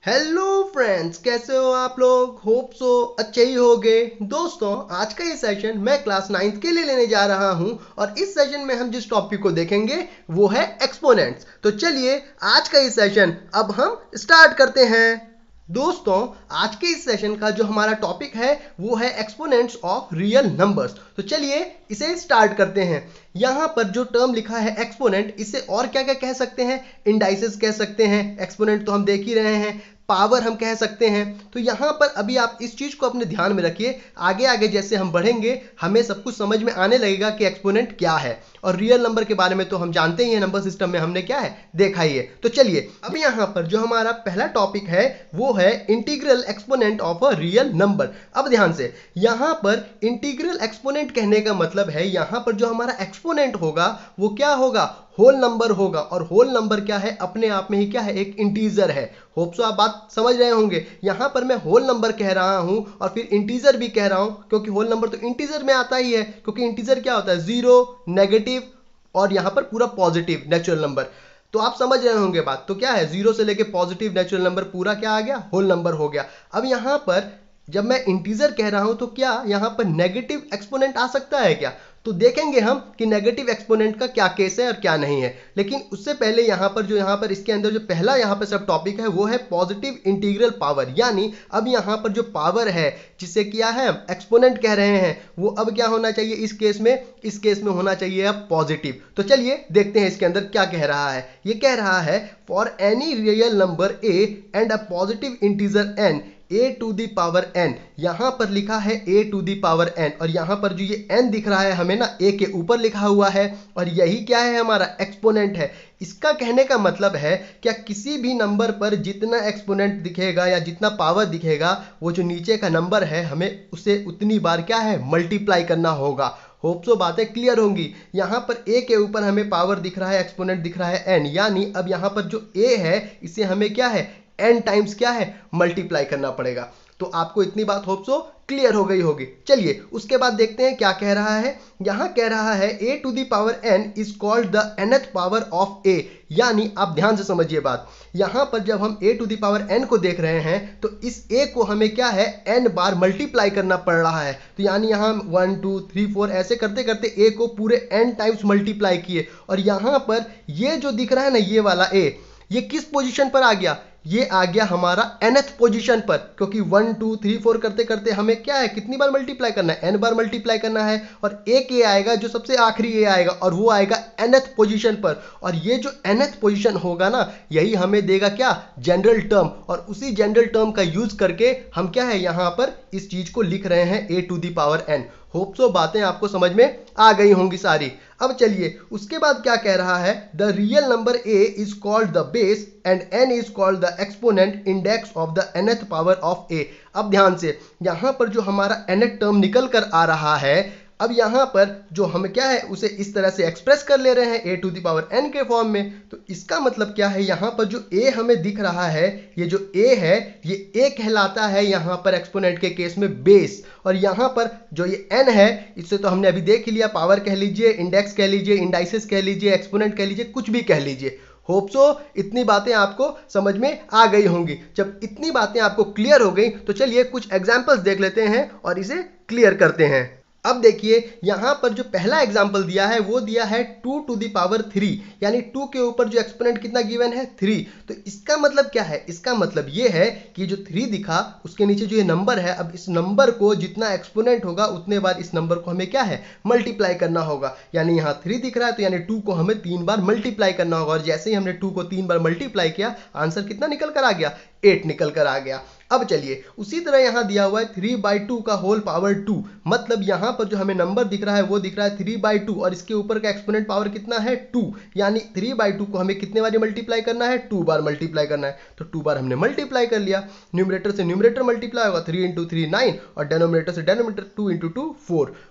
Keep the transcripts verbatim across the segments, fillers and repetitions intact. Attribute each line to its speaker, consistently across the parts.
Speaker 1: Hello friends, कैसे हो आप लोग। होप सो अच्छे ही होगे। दोस्तों, आज का ये सेशन मैं क्लास नाइन्थ के लिए लेने जा रहा हूं और इस सेशन में हम जिस टॉपिक को देखेंगे वो है एक्सपोनेंट्स। तो चलिए आज का ये सेशन अब हम स्टार्ट करते हैं। दोस्तों, आज के इस सेशन का जो हमारा टॉपिक है वो है एक्सपोनेंट्स ऑफ रियल नंबर्स। तो चलिए इसे स्टार्ट करते हैं। यहाँ पर जो टर्म लिखा है एक्सपोनेंट, इसे और क्या क्या कह सकते हैं। इंडाइसेस कह सकते हैं, एक्सपोनेंट तो हम देख ही रहे हैं। पावर हम कह सकते हैं। तो यहाँ पर अभी आप इस चीज को अपने ध्यान में रखिए। आगे आगे जैसे हम बढ़ेंगे हमें सब कुछ समझ में आने लगेगा कि एक्सपोनेंट क्या है। और रियल नंबर के बारे में तो हम जानते ही हैं, नंबर सिस्टम में हमने क्या है देखा ही है। तो चलिए अब यहाँ पर जो हमारा पहला टॉपिक है वो है integral exponent of a real number. अब ध्यान से, यहाँ पर इंटीग्रल एक्सपोनेंट कहने का मतलब है यहाँ पर जो हमारा एक्सपोनेंट होगा वो क्या होगा, होल नंबर होगा। और होल नंबर क्या है, अपने आप में ही क्या है, एक इंटीजर है। होप सो आप बात समझ रहे होंगे। यहां पर मैं होल नंबर कह रहा हूं और फिर इंटीजर भी कह रहा हूं, क्योंकि होल नंबर तो इंटीजर में आता ही है। क्योंकि इंटीजर क्या होता है, जीरो, नेगेटिव और यहां पर पूरा पॉजिटिव नेचुरल नंबर। तो आप समझ रहे होंगे बात। तो क्या है, जीरो से लेके पॉजिटिव नेचुरल नंबर पूरा क्या आ गया, होल नंबर हो गया। अब यहां पर जब मैं इंटीजर कह रहा हूं तो क्या यहां पर नेगेटिव एक्सपोनेंट आ सकता है क्या। तो देखेंगे हम कि नेगेटिव एक्सपोनेंट का क्या केस है और क्या नहीं है। लेकिन उससे पहले यहाँ पर जो यहाँ पर इसके अंदर जो पहला यहाँ पर सब टॉपिक है वो है पॉजिटिव इंटीग्रल पावर। यानी अब यहाँ पर जो पावर है जिसे क्या है एक्सपोनेंट कह रहे हैं, वो अब क्या होना चाहिए इस केस में, इस केस में होना चाहिए अब पॉजिटिव। तो चलिए देखते हैं इसके अंदर क्या कह रहा है। ये कह रहा है for any real number a and a positive integer n a to the power n. यहां पर लिखा है a to the power n और यहां पर जो ये एन दिख रहा है हमें ना, ए के ऊपर लिखा हुआ है और यही क्या है, हमारा एक्सपोनेंट है। इसका कहने का मतलब है क्या किसी भी नंबर पर जितना एक्सपोनेंट दिखेगा या जितना पावर दिखेगा, वो जो नीचे का नंबर है हमें उसे उतनी बार क्या है, मल्टीप्लाई करना होगा। होप सो बातें क्लियर होंगी। यहाँ पर ए के ऊपर हमें पावर दिख रहा है, एक्सपोनेंट दिख रहा है एन। यानी अब यहाँ पर जो ए है इसे हमें क्या है, एन टाइम्स क्या है, मल्टीप्लाई करना पड़ेगा। तो आपको इतनी बात होप सो क्लियर हो गई होगी। चलिए उसके बाद देखते हैं क्या कह रहा है। यहां कह रहा है a to the power n is called the nth power of a. यानी आप ध्यान से समझिए बात। यहां पर जब हम a to the power n को देख रहे हैं तो इस ए को हमें क्या है, एन बार मल्टीप्लाई करना पड़ रहा है। तो यानी यहां वन टू थ्री फोर ऐसे करते करते ए को पूरे एन टाइम्स मल्टीप्लाई किए। और यहां पर ये जो दिख रहा है ना, ये वाला ए, ये किस पोजीशन पर आ गया, ये आ गया हमारा nth पोजीशन पर। क्योंकि वन टू थ्री फोर करते करते हमें क्या है, कितनी बार मल्टीप्लाई करना है, n बार मल्टीप्लाई करना है। और एक ए आएगा जो सबसे आखिरी ए आएगा और वो आएगा nth पोजीशन पर। और ये जो nth पोजीशन होगा ना, यही हमें देगा क्या, जनरल टर्म। और उसी जनरल टर्म का यूज करके हम क्या है, यहां पर इस चीज को लिख रहे हैं a to the power n. Hope so बातें आपको समझ में आ गई होंगी सारी। अब चलिए उसके बाद क्या कह रहा है, the real number a is called the base and n is called the exponent index of the nth power of a. अब ध्यान से, यहां पर जो हमारा nth टर्म निकल कर आ रहा है, अब यहां पर जो हम क्या है उसे इस तरह से एक्सप्रेस कर ले रहे हैं a to the power n के फॉर्म में। तो इसका मतलब क्या है, यहां पर जो ए हमें दिख रहा है, ये जो ए है ये ए कहलाता है यहां पर एक्सपोनेंट के केस में बेस। और यहां पर जो ये एन है, इससे तो हमने अभी देख ही लिया, पावर कह लीजिए, इंडेक्स कह लीजिए, इंडाइसेस कह लीजिए, एक्सपोनेंट कह लीजिए, कुछ भी कह लीजिए। होप सो इतनी बातें आपको समझ में आ गई होंगी। जब इतनी बातें आपको क्लियर हो गई तो चलिए कुछ एग्जांपल्स देख लेते हैं और इसे क्लियर करते हैं। अब देखिए यहां पर जो पहला एग्जांपल दिया है वो दिया है two to the power three. यानी टू के ऊपर जो एक्सपोनेंट कितना गिवन है, थ्री। तो इसका मतलब क्या है, इसका मतलब ये है कि जो थ्री दिखा उसके नीचे जो ये नंबर है, अब इस नंबर को जितना एक्सपोनेंट होगा उतने बार इस नंबर को हमें क्या है, मल्टीप्लाई करना होगा। यानी यहाँ थ्री दिख रहा है तो यानी टू को हमें तीन बार मल्टीप्लाई करना होगा। और जैसे ही हमने टू को तीन बार मल्टीप्लाई किया, आंसर कितना निकल कर आ गया, एट निकल कर आ गया। अब चलिए उसी तरह यहां दिया हुआ है थ्री बाई टू का होल पावर टू। मतलब यहां पर जो हमें नंबर दिख रहा है वो दिख रहा है थ्री बाई टू और इसके ऊपर का एक्सपोनेंट पावर कितना है, टू। यानी थ्री बाई टू को हमें कितने बार मल्टीप्लाई करना है, टू बार मल्टीप्लाई करना है। तो टू बार हमने मल्टीप्लाई कर लिया। न्यूमरेटर से न्यूमरेटर मल्टीप्लाई होगा, थ्री इंटू थ्री नाइन, और डेनोमिनेटर से denominator two into two four.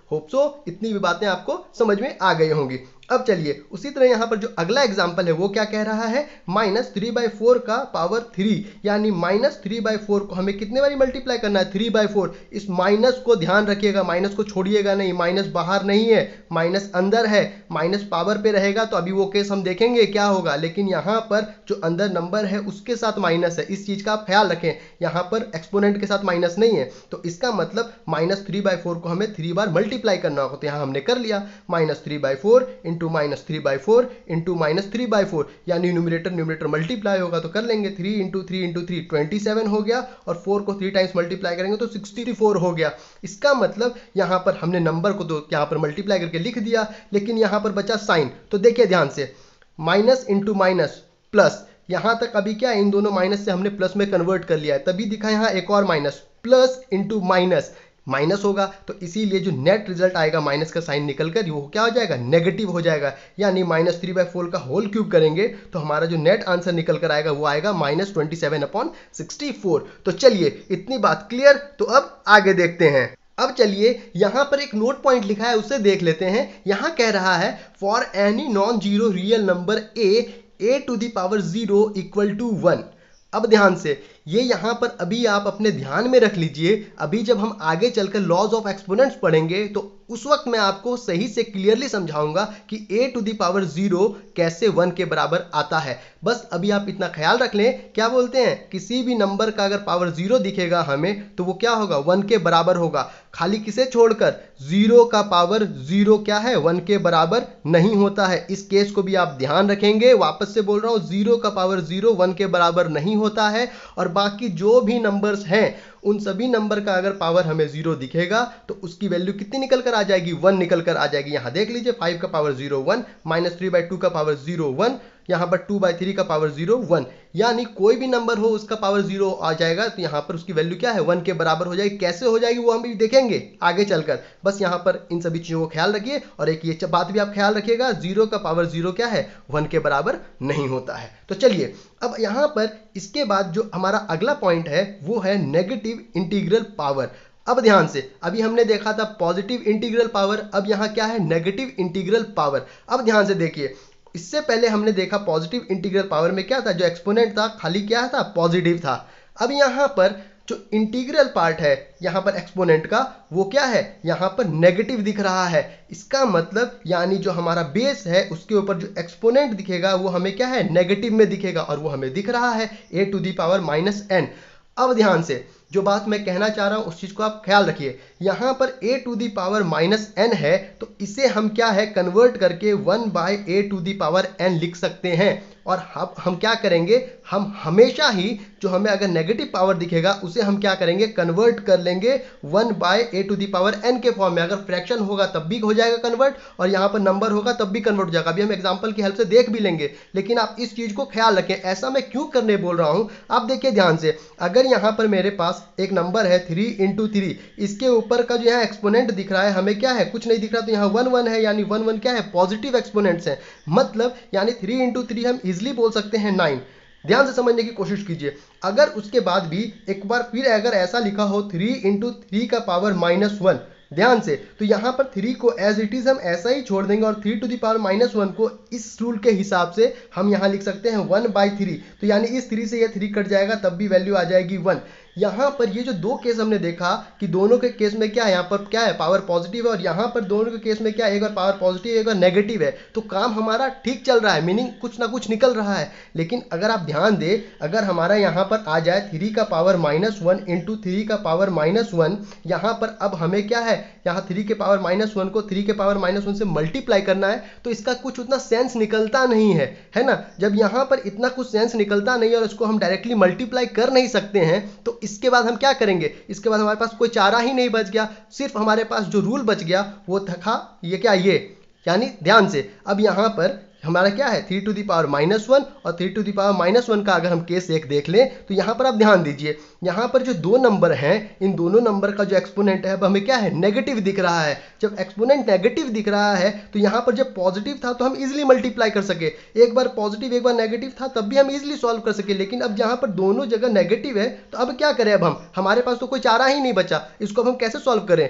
Speaker 1: Hope so इतनी भी बातें आपको समझ में आ गई होंगी। अब चलिए उसी तरह यहाँ पर जो अगला एग्जाम्पल है वो क्या कह रहा है, माइनस थ्री बाई फोर का पावर थ्री, यानी माइनस थ्री बाई फोर को हमें कितने बारी मल्टीप्लाई करना है, थ्री बाई फोर। इस माइनस को ध्यान रखिएगा, माइनस को छोड़िएगा नहीं, माइनस बाहर नहीं है, माइनस अंदर है, माइनस पावर पे रहेगा तो अभी वो केस हम देखेंगे क्या होगा, लेकिन यहाँ पर जो अंदर नंबर है उसके साथ माइनस है, इस चीज का आप ख्याल रखें। यहाँ पर एक्सपोनेंट के साथ माइनस नहीं है, तो इसका मतलब माइनस थ्री बाई फोर को हमें थ्री बार मल्टीप्लाई करना होगा। तो यहाँ हमने कर लिया, minus three by four into minus three by four into minus three by four, यानी न्यूमरेटर न्यूमरेटर मल्टीप्लाई होगा तो कर लेंगे, three into three into three twenty seven हो गया, और फोर को थ्री टाइम्स मल्टीप्लाई करेंगे तो सिक्सटी फोर हो गया। इसका मतलब यहाँ पर हमने नंबर को तो यहाँ पर मल्टीप्लाई करके लिख दिया, लेकिन यहाँ पर बचा साइन। तो देखिए ध्यान से, माइनस इंटू माइनस प्लस, यहां तक अभी क्या है, इन दोनों माइनस से हमने प्लस में कन्वर्ट कर लिया है, तभी दिखा यहाँ एक और minus, plus into minus minus होगा, तो इसीलिए जो नेट रिजल्ट आएगा माइनस का साइन निकलकर वो क्या हो जाएगा, नेगेटिव हो जाएगा। यानी माइनस थ्री बाई फोर का होल क्यूब करेंगे तो हमारा जो नेट आंसर निकल कर आएगा वो आएगा minus twenty seven upon sixty four. तो चलिए इतनी बात क्लियर, तो अब आगे देखते हैं। अब चलिए यहां पर एक नोट पॉइंट लिखा है उसे देख लेते हैं। यहां कह रहा है for any non zero real number a a to the power zero equal to one. अब ध्यान से ये यहां पर अभी आप अपने ध्यान में रख लीजिए, अभी जब हम आगे चलकर लॉज ऑफ एक्सपोनेंट्स पढ़ेंगे तो उस वक्त मैं आपको सही से क्लियरली समझाऊंगा कि a to the power zero कैसे वन के बराबर आता है। बस अभी आप इतना ख्याल रख लें, क्या बोलते हैं, किसी भी नंबर का अगर पावर जीरो दिखेगा हमें तो वो क्या होगा, वन के बराबर होगा। खाली किसे छोड़कर, जीरो का पावर जीरो क्या है, वन के बराबर नहीं होता है। इस केस को भी आप ध्यान रखेंगे, वापस से बोल रहा हूं, जीरो का पावर जीरो वन के बराबर नहीं होता है। और बाकी जो भी नंबर्स हैं उन सभी नंबर का अगर पावर हमें जीरो दिखेगा तो उसकी वैल्यू कितनी निकल कर आ जाएगी, वन निकल कर आ जाएगी। यहां देख लीजिए, फाइव का power zero one, minus three by two का पावर जीरो वन, यहां पर टू बाई थ्री का पावर जीरो वन, यानी कोई भी नंबर हो उसका पावर जीरो आ जाएगा तो यहां पर उसकी वैल्यू क्या है, वन के बराबर हो जाएगी। कैसे हो जाएगी वो हम भी देखेंगे आगे चलकर, बस यहां पर इन सभी चीजों को ख्याल रखिए। और एक ये बात भी आप ख्याल रखिएगा, जीरो का पावर जीरो क्या है, वन के बराबर नहीं होता है। तो चलिए अब यहां पर इसके बाद जो हमारा अगला पॉइंट है वो है नेगेटिव इंटीग्रल पावर। अब ध्यान से, अभी हमने देखा था पॉजिटिव इंटीग्रल पावर, अब यहां क्या है, नेगेटिव इंटीग्रल पावर। अब ध्यान से देखिए, इससे पहले हमने देखा पॉजिटिव इंटीग्रल पावर में क्या था, जो एक्सपोनेंट था खाली क्या था, पॉजिटिव था। अब यहां पर जो इंटीग्रल पार्ट है यहां पर एक्सपोनेंट का, वो क्या है, यहां पर नेगेटिव दिख रहा है। इसका मतलब यानी जो हमारा बेस है उसके ऊपर जो एक्सपोनेंट दिखेगा वो हमें क्या है, नेगेटिव में दिखेगा, और वो हमें दिख रहा है a to the power minus n. अब ध्यान से जो बात मैं कहना चाह रहा हूं उस चीज को आप ख्याल रखिए, यहां पर a to the power minus n है तो इसे हम क्या है, कन्वर्ट करके one by a to the power n लिख सकते हैं। और हम हम क्या करेंगे, हम हमेशा ही जो हमें अगर नेगेटिव पावर दिखेगा उसे हम क्या करेंगे, कन्वर्ट कर लेंगे one by a to the power n के फॉर्म में। अगर फ्रैक्शन होगा तब भी हो जाएगा कन्वर्ट, और यहाँ पर नंबर होगा तब भी कन्वर्ट हो जाएगा। अभी हम एग्जांपल की हेल्प से देख भी लेंगे, लेकिन आप इस चीज को ख्याल रखें। ऐसा मैं क्यों करने बोल रहा हूं, आप देखिए ध्यान से, अगर यहाँ पर मेरे पास एक नंबर है थ्री इंटू थ्री, इसके ऊपर का जो यहाँ एक्सपोनेंट दिख रहा है हमें क्या है, कुछ नहीं दिख रहा, तो यहाँ वन वन है, यानी वन वन क्या है, पॉजिटिव एक्सपोनेंट्स है। मतलब यानी थ्री इंटू थ्री हम इजिली बोल सकते हैं नाइन। ध्यान से समझने की कोशिश कीजिए। अगर उसके बाद भी एक बार फिर अगर ऐसा लिखा हो थ्री इंटू थ्री का पावर माइनस वन, ध्यान से, तो यहां पर थ्री को एज इट इज हम ऐसा ही छोड़ देंगे, और three to the power minus one को इस रूल के हिसाब से हम यहां लिख सकते हैं वन बाई थ्री। तो यानी इस थ्री से ये थ्री कट जाएगा तब भी वैल्यू आ जाएगी वन। यहां पर ये जो दो केस हमने देखा कि दोनों के केस में क्या है, यहाँ पर क्या है, पावर पॉजिटिव है, और यहाँ पर दोनों के केस में क्या है, एक बार पावर पॉजिटिव है एक बार नेगेटिव है, तो काम हमारा ठीक चल रहा है, मीनिंग कुछ ना कुछ निकल रहा है। लेकिन अगर आप ध्यान दें, अगर हमारा यहाँ पर आ जाए थ्री का power minus one into three का पावर माइनस वन, यहाँ पर अब हमें क्या है, यहाँ थ्री के पावर माइनस वन को थ्री के पावर माइनस वन से मल्टीप्लाई करना है, तो इसका कुछ उतना सेंस निकलता नहीं है, है ना। जब यहाँ पर इतना कुछ सेंस निकलता नहीं और इसको हम डायरेक्टली मल्टीप्लाई कर नहीं सकते हैं, तो इसके बाद हम क्या करेंगे, इसके बाद हमारे पास कोई चारा ही नहीं बच गया, सिर्फ हमारे पास जो रूल बच गया वो था ये क्या, ये, यानी ध्यान से, अब यहां पर हमारा क्या है, three to the power minus one और three to the power minus one का अगर हम केस एक देख लें तो यहां पर आप ध्यान दीजिए, यहां पर जो दो नंबर हैं इन दोनों नंबर का जो एक्सपोनेंट है अब हमें क्या है, नेगेटिव दिख रहा है। जब एक्सपोनेंट नेगेटिव दिख रहा है तो यहां पर जब पॉजिटिव था तो हम इजिली मल्टीप्लाई कर सके, एक बार पॉजिटिव एक बार नेगेटिव था तब भी हम इजिली सॉल्व कर सके। लेकिन अब जहां पर दोनों जगह नेगेटिव है तो अब क्या करें, अब हम हमारे पास तो कोई चारा ही नहीं बचा, इसको अब हम कैसे सॉल्व करें।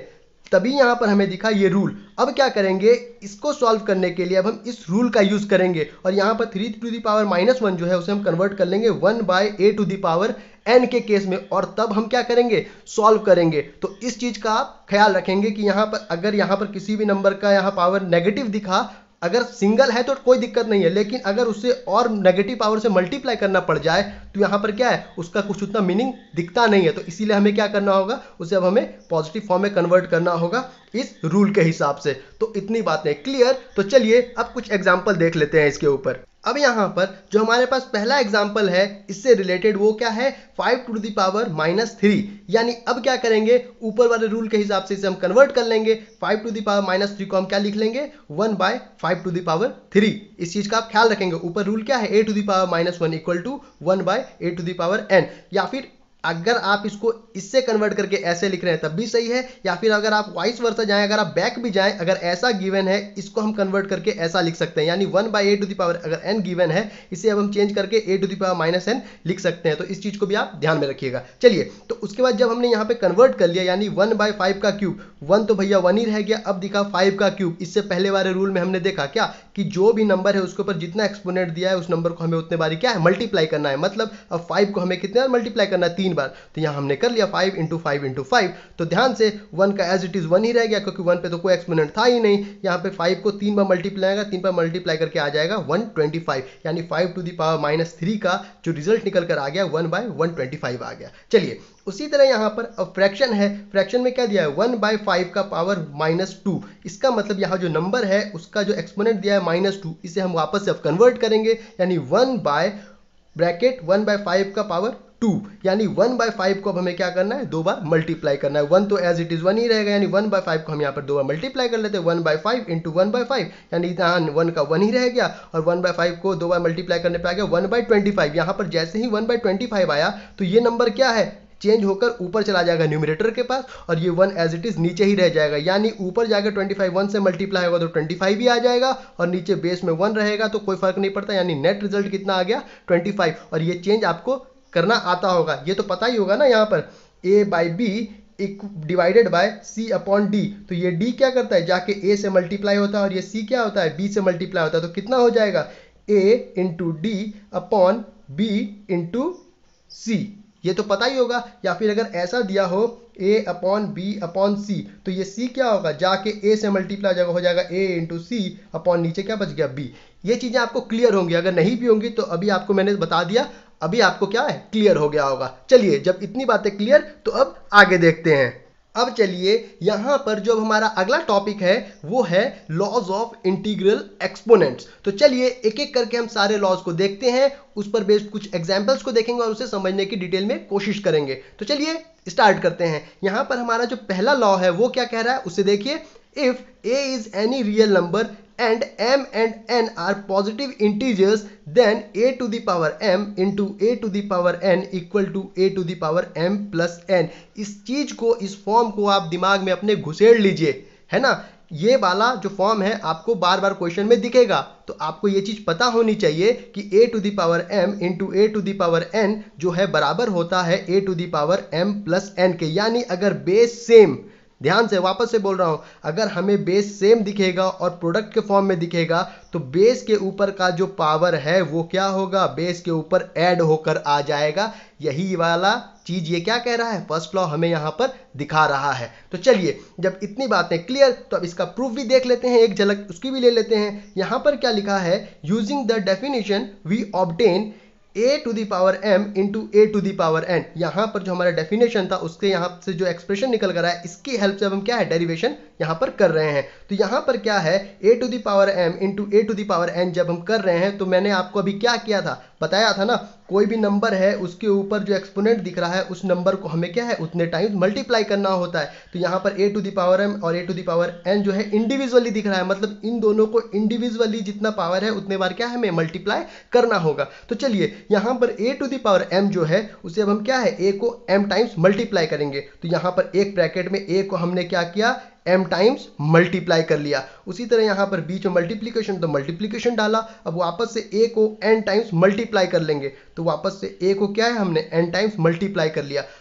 Speaker 1: तभी यहाँ पर हमें दिखा ये रूल। अब क्या करेंगे, इसको सॉल्व करने के लिए अब हम इस रूल का यूज करेंगे और यहाँ पर three to the power minus one जो है उसे हम कन्वर्ट कर लेंगे one by a to the power n के केस में, और तब हम क्या करेंगे, सॉल्व करेंगे। तो इस चीज का आप ख्याल रखेंगे कि यहाँ पर अगर यहाँ पर किसी भी नंबर का यहाँ पावर नेगेटिव दिखा, अगर सिंगल है तो कोई दिक्कत नहीं है, लेकिन अगर उससे और नेगेटिव पावर से मल्टीप्लाई करना पड़ जाए तो यहाँ पर क्या है, उसका कुछ उतना मीनिंग दिखता नहीं है। तो इसीलिए हमें क्या करना होगा, उसे अब हमें पॉजिटिव फॉर्म में कन्वर्ट करना होगा इस रूल के हिसाब से। तो इतनी बातें क्लियर। तो चलिए अब कुछ एग्जाम्पल देख लेते हैं इसके ऊपर। अब यहाँ पर जो हमारे पास पहला एग्जाम्पल है इससे रिलेटेड वो क्या है, five to the power minus three. यानी अब क्या करेंगे, ऊपर वाले रूल के हिसाब से इसे हम कन्वर्ट कर लेंगे। Five to the power minus three को हम क्या लिख लेंगे, one by five to the power three. इस चीज का आप ख्याल रखेंगे। ऊपर रूल क्या है, a to the power minus one equal to one by a to the power n. या फिर अगर आप इसको इससे कन्वर्ट करके ऐसे लिख रहे हैं तब भी सही है, या फिर अगर आप वाइस वर्सा जाएं, अगर आप बैक भी जाएं, अगर ऐसा गिवन है इसको हम कन्वर्ट करके ऐसा लिख सकते हैं। यानी one by a to the power अगर एन गिवन है, इसे अब हम चेंज करके a to the power minus n लिख सकते हैं। तो इस चीज को भी आप ध्यान में रखिएगा। चलिए, तो उसके बाद जब हमने यहाँ पे कन्वर्ट कर लिया, यानी वन बाई फाइव का क्यूब, वन तो भैया वन ही रह गया, अब दिखा फाइव का क्यूब। इससे पहले वाले रूल में हमने देखा क्या कि जो भी नंबर है उसके ऊपर जितना एक्सपोनेंट दिया है उस नंबर को हमें उतने बारी क्या है, मल्टीप्लाई करना है। मतलब अब फाइव को हमें कितने बार मल्टीप्लाई करना है, तीन बार। तो यहाँ हमने कर लिया five into five into five. तो ध्यान से वन का एज इट इज वन ही रह गया, क्योंकि वन पे तो कोई एक्सपोनेंट था ही नहीं। यहाँ पे फाइव को तीन बार मल्टीप्लाई आएगा, तीन बार मल्टीप्लाई करके आ जाएगा वन ट्वेंटी फाइव। यानी five to the power minus three का जो रिजल्ट निकल कर आ गया one by one twenty five आ गया। चलिए, उसी तरह यहाँ पर अब फ्रैक्शन है, फ्रैक्शन में क्या दिया है, वन बाय फाइव का पावर माइनस टू। इसका मतलब यहाँ जो नंबर है उसका जो एक्सपोनेंट दिया है माइनस टू, इसे हम वापस से अब कन्वर्ट करेंगे। यानी one by bracket one by five का पावर टू। यानी वन बाय फाइव को अब हमें क्या करना है, दो बार मल्टीप्लाई करना है। वन तो एज इट इज वन ही रहेगा, यानी वन बाय फाइव को हम यहाँ पर दो बार मल्टीप्लाई कर लेते हैं। One by five into one by five, यानी यहाँ वन का वन ही रह गया, और वन बाय फाइव को दो बार मल्टीप्लाई करने पे आ गया वन बाय ट्वेंटी फाइव। यहाँ पर जैसे ही वन बाय ट्वेंटी फाइव आया तो ये नंबर क्या है, चेंज होकर ऊपर चला जाएगा न्यूमरेटर के पास, और ये वन एज इट इज नीचे ही रह जाएगा। यानी ऊपर जाकर ट्वेंटी फाइव वन से मल्टीप्लाई होगा तो ट्वेंटी फाइव ही आ जाएगा, और नीचे बेस में वन रहेगा तो कोई फर्क नहीं पड़ता। यानी नेट रिजल्ट कितना आ गया, ट्वेंटी फाइव। और ये चेंज आपको करना आता होगा, ये तो पता ही होगा ना। यहाँ पर a by b divided by c upon d. तो ये डी क्या करता है, जाके ए से मल्टीप्लाई होता है, और ये सी क्या होता है, बी से मल्टीप्लाई होता है। तो कितना हो जाएगा, a into d upon b into c. ये तो पता ही होगा। या फिर अगर ऐसा दिया हो a upon b upon c, तो ये c क्या होगा, जाके a से मल्टीप्लाई जाएगा, हो जाएगा a इंटू सी अपॉन नीचे क्या बच गया, b। ये चीजें आपको क्लियर होंगी। अगर नहीं भी होंगी तो अभी आपको मैंने बता दिया, अभी आपको क्या है, क्लियर हो गया होगा। चलिए, जब इतनी बातें क्लियर, तो अब आगे देखते हैं। अब चलिए, यहां पर जो हमारा अगला टॉपिक है वो है लॉज ऑफ इंटीग्रल एक्सपोनेंट्स। तो चलिए एक एक करके हम सारे लॉज को देखते हैं, उस पर बेस्ड कुछ एग्जांपल्स को देखेंगे और उसे समझने की डिटेल में कोशिश करेंगे। तो चलिए स्टार्ट करते हैं। यहां पर हमारा जो पहला लॉ है वो क्या कह रहा है, उसे देखिए। If a is any real number and m and n are positive integers, then a to the power m into a to the power n equal to a to the power m plus n। इस चीज को, इस form को आप दिमाग में अपने घुसेड़ लीजिए, है ना। ये वाला जो फॉर्म है आपको बार बार क्वेश्चन में दिखेगा, तो आपको ये चीज पता होनी चाहिए कि a to the power m into a to the power n जो है बराबर होता है a to the power m plus n के। यानी अगर बेस सेम, ध्यान से वापस से बोल रहा हूं, अगर हमें बेस सेम दिखेगा और प्रोडक्ट के फॉर्म में दिखेगा तो बेस के ऊपर का जो पावर है वो क्या होगा, बेस के ऊपर ऐड होकर आ जाएगा। यही वाला चीज ये क्या कह रहा है, फर्स्ट लॉ हमें यहां पर दिखा रहा है। तो चलिए, जब इतनी बातें क्लियर, तो अब इसका प्रूफ भी देख लेते हैं, एक झलक उसकी भी ले लेते हैं। यहां पर क्या लिखा है, using the definition we obtain a to the power m into a to the power n। यहाँ पर जो हमारा डेफिनेशन था उसके यहाँ से जो एक्सप्रेशन निकल कर आया, इसकी हेल्प से अब हम क्या है, डेरिवेशन यहाँ पर कर रहे हैं। तो यहाँ पर क्या है, a to the power m into a to the power n जब हम कर रहे हैं, तो मैंने आपको अभी क्या किया था, बताया था ना, कोई भी नंबर है उसके ऊपर जो एक्सपोनेंट दिख रहा है उस नंबर को हमें क्या है, उतने टाइम्स मल्टीप्लाई करना होता है। तो यहाँ पर a to the power m और a to the power n जो है इंडिविजुअली दिख रहा है, मतलब इन दोनों को इंडिविजुअली जितना पावर है उतने बार क्या है, हमें मल्टीप्लाई करना होगा। तो चलिए, यहाँ पर a to the power m जो है उसे अब हम क्या है, a को m टाइम्स मल्टीप्लाई करेंगे। तो यहाँ पर एक ब्रैकेट में a को हमने क्या किया, m टाइम्स मल्टीप्लाई कर लिया। उसी तरह यहाँ पर बीच में मल्टीप्लीकेशन, तो मल्टीप्लीकेशन डाला। अब वापस से a को n टाइम्स मल्टीप्लाई कर लेंगे, तो वापस से a को क्या है, हमने n टाइम्स मल्टीप्लाई कर लिया।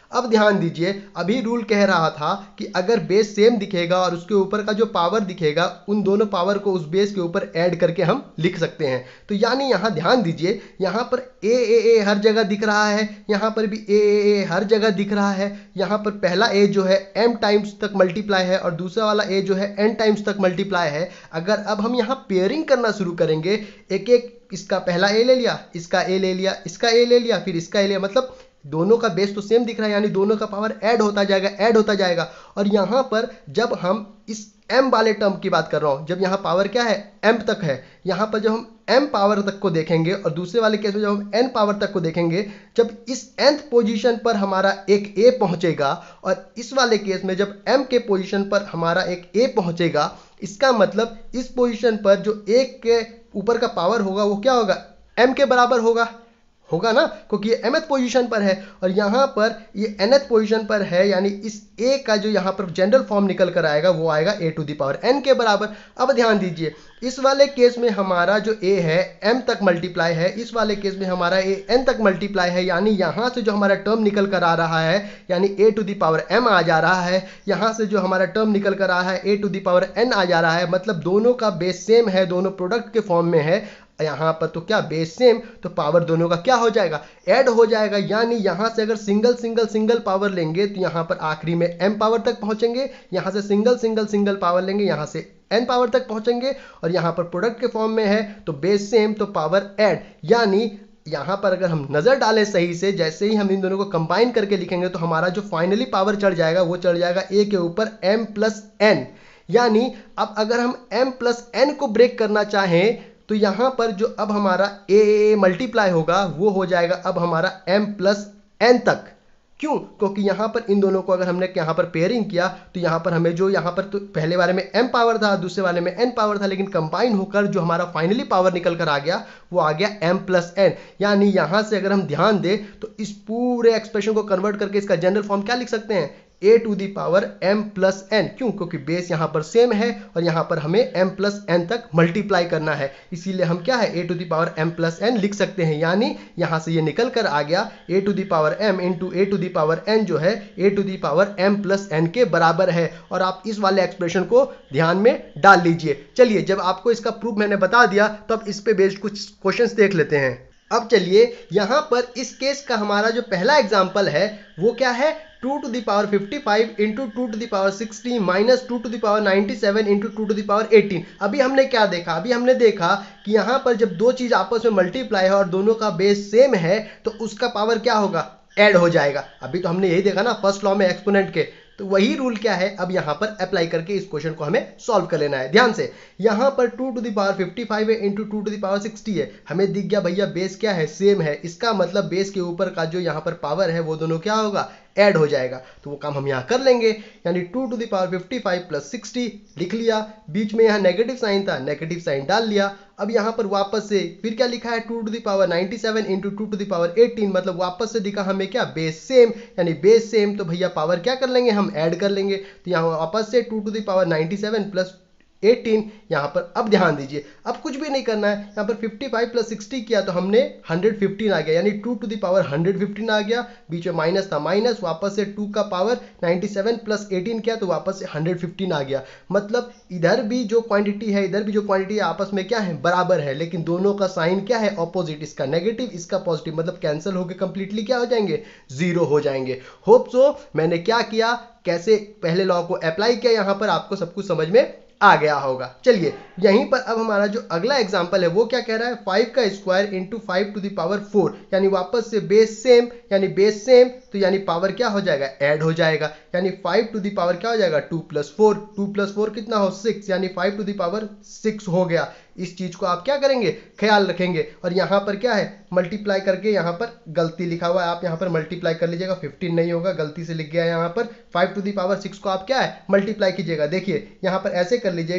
Speaker 1: अब ध्यान दीजिए, अभी रूल कह रहा था कि अगर बेस सेम दिखेगा और उसके ऊपर का जो पावर दिखेगा उन दोनों पावर को उस बेस के ऊपर ऐड करके हम लिख सकते हैं। तो यानी यहाँ ध्यान दीजिए, यहाँ पर ए ए ए हर जगह दिख रहा है, यहाँ पर भी ए ए ए हर जगह दिख रहा है। यहाँ पर पहला ए जो है एम टाइम्स तक मल्टीप्लाई है और दूसरा वाला ए जो है एन टाइम्स तक मल्टीप्लाई है। अगर अब हम यहाँ पेयरिंग करना शुरू करेंगे, एक एक इसका पहला ए ले लिया, इसका ए ले लिया, इसका ए ले लिया, फिर इसका ए लिया, मतलब दोनों का बेस तो सेम दिख रहा है, यानी दोनों का पावर ऐड होता जाएगा ऐड होता जाएगा। और यहाँ पर जब हम इस m वाले टर्म की बात कर रहा हूँ, जब यहाँ पावर क्या है m तक है, यहाँ पर जब हम m पावर तक को देखेंगे और दूसरे वाले केस में जब हम n पावर तक को देखेंगे, जब इस nth पोजीशन पर हमारा एक a पहुंचेगा और इस वाले केस में जब m के पोजीशन पर हमारा एक a पहुंचेगा, इसका मतलब इस पोजीशन पर जो एक के ऊपर का पावर होगा वो क्या होगा, m के बराबर होगा होगा ना, क्योंकि ये mth पोजीशन पर है और यहाँ पर ये nth पोजीशन पर है, यानी इस a का जो यहाँ पर जनरल फॉर्म निकल कर आएगा वो आएगा a to the power n के बराबर। अब ध्यान दीजिए, इस वाले केस में हमारा जो a है m तक मल्टीप्लाई है, इस वाले केस में हमारा a n तक मल्टीप्लाई है, यानी यहाँ से जो हमारा टर्म निकल कर आ रहा है यानी a to the power m आ जा रहा है, यहाँ से जो हमारा टर्म निकल कर आ रहा है a to the power n आ जा रहा है, मतलब दोनों का बेस सेम है, दोनों प्रोडक्ट के फॉर्म में है। यहाँ पर तो क्या बेस सेम, तो पावर दोनों का क्या हो जाएगा, ऐड हो जाएगा। यानी यहाँ से अगर सिंगल सिंगल सिंगल पावर लेंगे तो यहाँ पर आखिरी में m पावर तक पहुंचेंगे, यहाँ से सिंगल सिंगल सिंगल पावर लेंगे यहाँ से n पावर तक पहुंचेंगे, और यहाँ पर प्रोडक्ट के फॉर्म में है तो बेस सेम तो पावर ऐड। यानी यहाँ पर अगर हम नजर डालें सही से, जैसे ही हम इन दोनों को कंबाइन करके लिखेंगे तो हमारा जो फाइनली पावर चढ़ जाएगा वो चढ़ जाएगा a के ऊपर m प्लस n। यानी अब अगर हम m प्लस n को ब्रेक करना चाहें तो यहाँ पर जो अब हमारा a मल्टीप्लाई होगा वो हो जाएगा अब हमारा m प्लस n तक। क्यों? क्योंकि यहाँ पर इन दोनों को अगर हमने यहाँ पर पेयरिंग किया तो यहाँ पर हमें जो यहाँ पर तो पहले वाले में m पावर था, दूसरे वाले में n पावर था, लेकिन कंबाइन होकर जो हमारा फाइनली पावर निकल कर आ गया वो आ गया m प्लस n। यानी यहाँ से अगर हम ध्यान दें तो इस पूरे एक्सप्रेशन को कन्वर्ट करके इसका जनरल फॉर्म क्या लिख सकते हैं, a to the power m plus n। क्यों? क्योंकि बेस यहाँ पर सेम है और यहाँ पर हमें m प्लस n तक मल्टीप्लाई करना है, इसीलिए हम क्या है a to the power m plus n लिख सकते हैं। यानी यहाँ से ये निकल कर आ गया a to the power m into a to the power n जो है a to the power m plus n के बराबर है। और आप इस वाले एक्सप्रेशन को ध्यान में डाल लीजिए। चलिए, जब आपको इसका प्रूफ मैंने बता दिया तो अब इस पे बेस्ड कुछ क्वेश्चंस देख लेते हैं। अब चलिए, यहाँ पर इस केस का हमारा जो पहला एग्जाम्पल है वो क्या है, two to the power fifty five into two to the power sixty minus two to the power ninety seven into two to the power eighteen. अभी हमने क्या देखा, अभी हमने देखा कि यहाँ पर जब दो चीज आपस में मल्टीप्लाई है और दोनों का बेस सेम है तो उसका पावर क्या होगा, ऐड हो जाएगा। अभी तो हमने यही देखा ना फर्स्ट लॉ में एक्सपोनेंट के, तो वही रूल क्या है अब यहाँ पर अप्लाई करके इस क्वेश्चन को हमें सॉल्व कर लेना है। ध्यान से, यहाँ पर two to the power fifty five है into two to the power sixty है, हमें दिख गया भैया बेस क्या है, सेम है। इसका मतलब बेस के ऊपर का जो यहाँ पर पावर है वो दोनों क्या होगा, ऐड हो जाएगा। तो वो काम हम यहाँ कर लेंगे, यानी two to the power fifty five plus sixty लिख लिया, बीच में यहाँ नेगेटिव साइन था, नेगेटिव साइन डाल लिया। अब यहाँ पर वापस से फिर क्या लिखा है, two to the power ninety seven into two to the power eighteen, मतलब वापस से दिखा हमें क्या, बेस सेम, यानी बेस सेम तो भैया पावर क्या कर लेंगे, हम ऐड कर लेंगे। तो यहाँ वापस से two to the power ninety seven plus eighteen यहाँ पर। अब ध्यान दीजिए, अब कुछ भी नहीं करना है, यहाँ पर फिफ्टी फाइव प्लस सिक्सटी किया तो हमने हंड्रेड फिफ्टीन आ गया, यानी two to the power hundred fifteen आ गया, बीच में माइनस था माइनस, वापस से टू का power ninety seven plus eighteen किया तो वापस से हंड्रेड फिफ्टीन आ गया। मतलब इधर भी जो क्वांटिटी है इधर भी जो क्वांटिटी है आपस में क्या है, बराबर है, लेकिन दोनों का साइन क्या है, ऑपोजिट, इसका नेगेटिव इसका पॉजिटिव, मतलब कैंसिल होकर कंप्लीटली क्या हो जाएंगे, जीरो हो जाएंगे। होप सो मैंने क्या किया, कैसे पहले लॉ को अप्लाई किया, यहाँ पर आपको सब कुछ समझ में आ गया होगा। चलिए, यहीं पर अब हमारा जो अगला एग्जांपल है वो क्या कह रहा है, फाइव का square into five to the power four, यानी वापस से बेस सेम, यानी बेस सेम तो यानी पावर क्या हो जाएगा, ऐड हो जाएगा। यानी फाइव टू द पावर क्या हो जाएगा, two plus four, two plus four कितना हो, सिक्स, यानी five to the power six हो गया। इस चीज को आप क्या करेंगे, ख्याल रखेंगे। और यहाँ पर क्या है, मल्टीप्लाई करके, यहाँ पर गलती लिखा हुआ है, आप यहाँ पर मल्टीप्लाई कर लीजिएगा, फिफ्टीन नहीं होगा, गलती से लिख गया यहाँ पर। Five to the power six को आप क्या है, मल्टीप्लाई कीजिएगा। देखिए यहाँ पर ऐसे कर लीजिएगा,